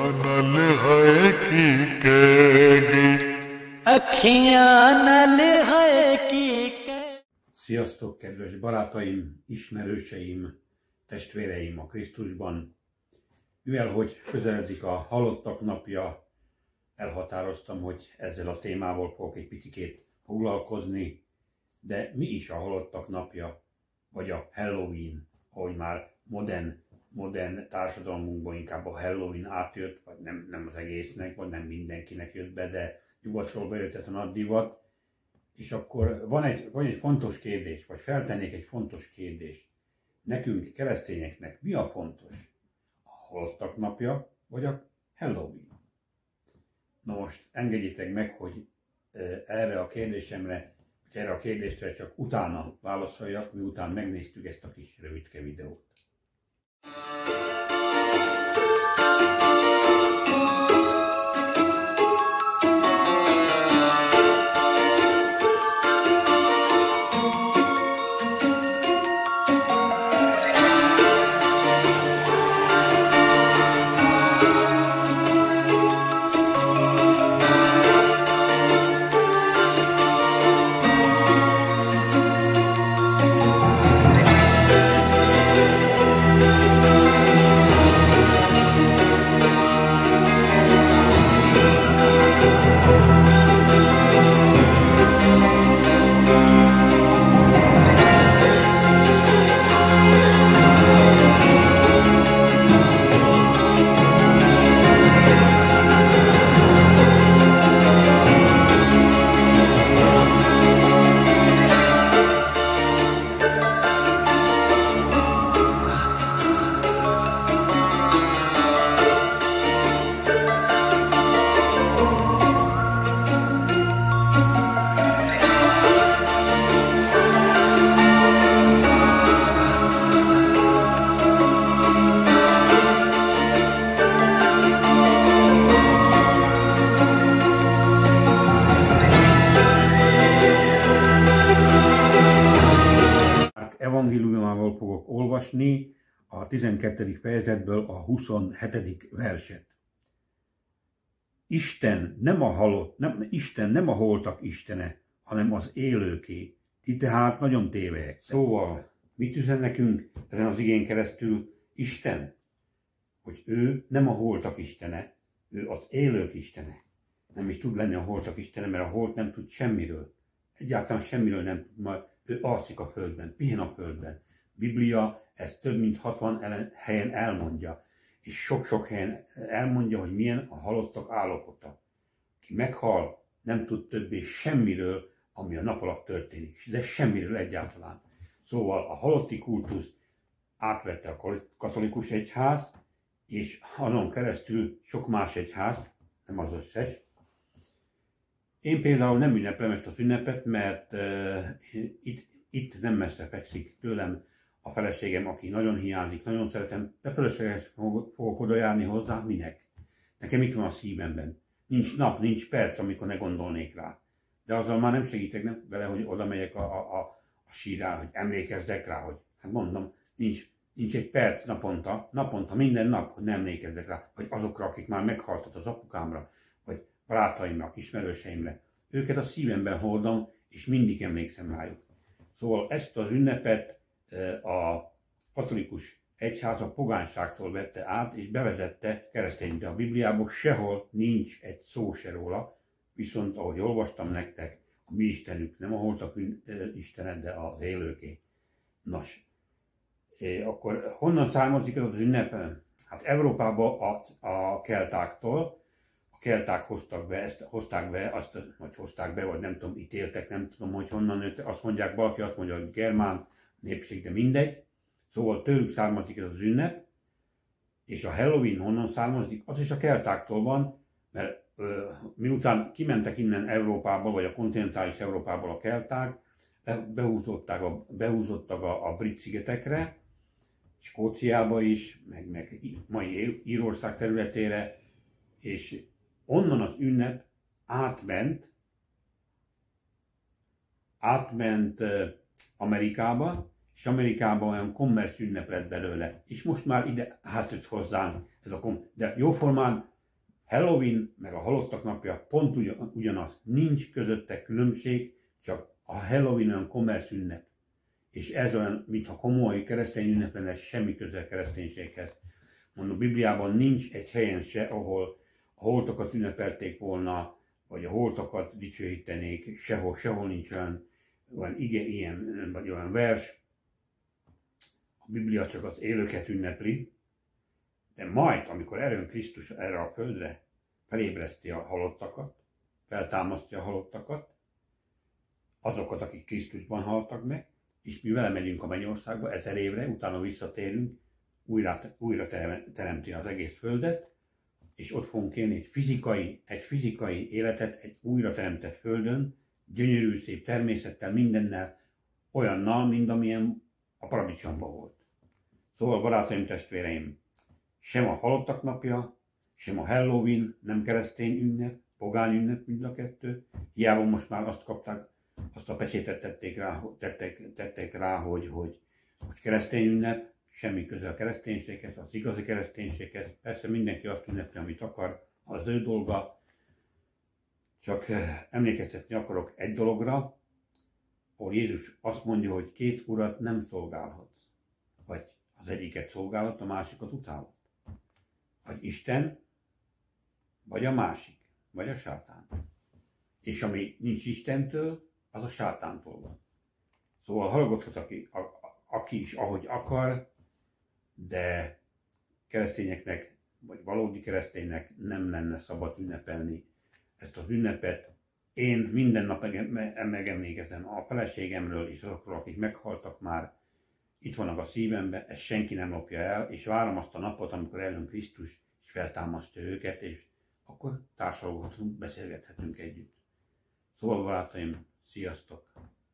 नल है की कैडी अखियां नल है की कैडी. Sziasztok, kedves barátaim, ismerőseim, testvéreim a Krisztusban! Mivel hogy közeledik a halottak napja, elhatároztam, hogy ezzel a témával fogok egy picikét foglalkozni, de mi is a halottak napja, vagy a Halloween, ahogy már modern társadalmunkban inkább a Halloween átjött, vagy nem az egésznek, vagy nem mindenkinek jött be, de nyugatról bejött ez a nagy divat. És akkor van egy fontos kérdés, vagy feltennék egy fontos kérdést. Nekünk, keresztényeknek mi a fontos? A halottak napja, vagy a Halloween? Na most engedjétek meg, hogy erre a kérdésre csak utána válaszoljak, miután megnéztük ezt a kis rövidke videót. Evangéliumával fogok olvasni a 12. fejezetből a 27. verset. Isten nem a holtak istene, hanem az élőké. Ti tehát nagyon tévelyek. Szóval, mit üzen nekünk ezen az igén keresztül Isten? Hogy ő nem a holtak istene, ő az élők istene. Nem is tud lenni a holtak istene, mert a holt nem tud semmiről. Egyáltalán semmiről nem tud, majd ő alszik a földben, pihen a földben. Biblia ezt több mint 60 helyen elmondja, és sok-sok helyen elmondja, hogy milyen a halottak állapota. Ki meghal, nem tud többé semmiről, ami a nap alatt történik, de semmiről egyáltalán. Szóval a halotti kultuszt átvette a katolikus egyház, és azon keresztül sok más egyház, nem az összes. Én például nem ünneplem ezt az ünnepet, mert itt nem messze fekszik tőlem a feleségem, aki nagyon hiányzik, nagyon szeretem, de fölösleges fogok oda járni hozzá, minek? Nekem itt van a szívemben. Nincs nap, nincs perc, amikor ne gondolnék rá. De azzal már nem segítek vele, hogy oda megyek a sírá, hogy emlékezzek rá, hogy hát mondom, nincs egy perc naponta, minden nap, hogy nem emlékezzek rá, vagy azokra, akik már meghaltak, az apukámra, vagy barátaimra, ismerőseimre. Őket a szívemben hordom, és mindig emlékszem rájuk. Szóval ezt az ünnepet a katolikus egyház a pogányságtól vette át, és bevezette kereszténybe. A Bibliában sehol nincs egy szó se róla, viszont ahogy olvastam nektek, a mi istenük nem a holtak istene, de az élőké. Nos, akkor honnan származik ez az ünnep? Hát Európában a keltáktól. A kelták hozták be, vagy nem tudom, ítéltek, nem tudom, hogy honnan jött. Azt mondják, valaki azt mondja, hogy germán népség, de mindegy. Szóval tőlük származik ez az ünnep, és a Halloween honnan származik, az is a keltáktól van, mert miután kimentek innen Európából, vagy a kontinentális Európából a kelták, behúzottak a brit szigetekre, Skóciába is, meg mai Írország területére, és onnan az ünnep átment Amerikába, és Amerikában olyan kommersz ünnep lett belőle. És most már ide átjött hozzánk ez a de jóformán Halloween meg a halottak napja pont ugyanaz. Nincs közötte különbség, csak a Halloween olyan kommersz ünnep. És ez olyan, mintha komoly keresztény ünnep lenne, semmi köze a kereszténységhez. Mondom, a Bibliában nincs egy helyen se, ahol a holtakat ünnepelték volna, vagy a holtakat dicsőítenék, sehol nincs olyan ilyen, vagy olyan vers. A Biblia csak az élőket ünnepli, de majd, amikor eljön Krisztus erre a földre, felébreszti a halottakat, feltámasztja a halottakat, azokat, akik Krisztusban haltak meg, és mi vele megyünk a mennyországba 1000 évre, utána visszatérünk, újra teremti az egész földet, és ott fogunk élni egy fizikai életet, egy újra teremtett földön, gyönyörű, szép természettel, mindennel, olyannal, mint amilyen a paradicsomban volt. Szóval, barátaim, testvéreim, sem a halottak napja, sem a Halloween nem keresztény ünnep, pogány ünnep mind a kettő. Hiába most már azt kapták, azt a pecsétet tették rá, hogy keresztény ünnep, semmi köze a kereszténységhez, az igazi kereszténységhez. Persze mindenki azt ünnepli, amit akar, az ő dolga. Csak emlékeztetni akarok egy dologra, ahol Jézus azt mondja, hogy 2 urat nem szolgálhatsz. Vagy az egyiket szolgálhat, a másikat utálhat. Vagy Isten, vagy a másik, vagy a sátán. És ami nincs Istentől, az a sátántól van. Szóval hallgathat aki is, ahogy akar, de keresztényeknek, vagy valódi kereszténynek nem lenne szabad ünnepelni ezt az ünnepet. Én minden nap megemlékezem a feleségemről és azokról, akik meghaltak már, itt vannak a szívemben, ezt senki nem lopja el, és várom azt a napot, amikor eljön Krisztus, és feltámasztja őket, és akkor társaloghatunk, beszélgethetünk együtt. Szóval, barátaim, sziasztok!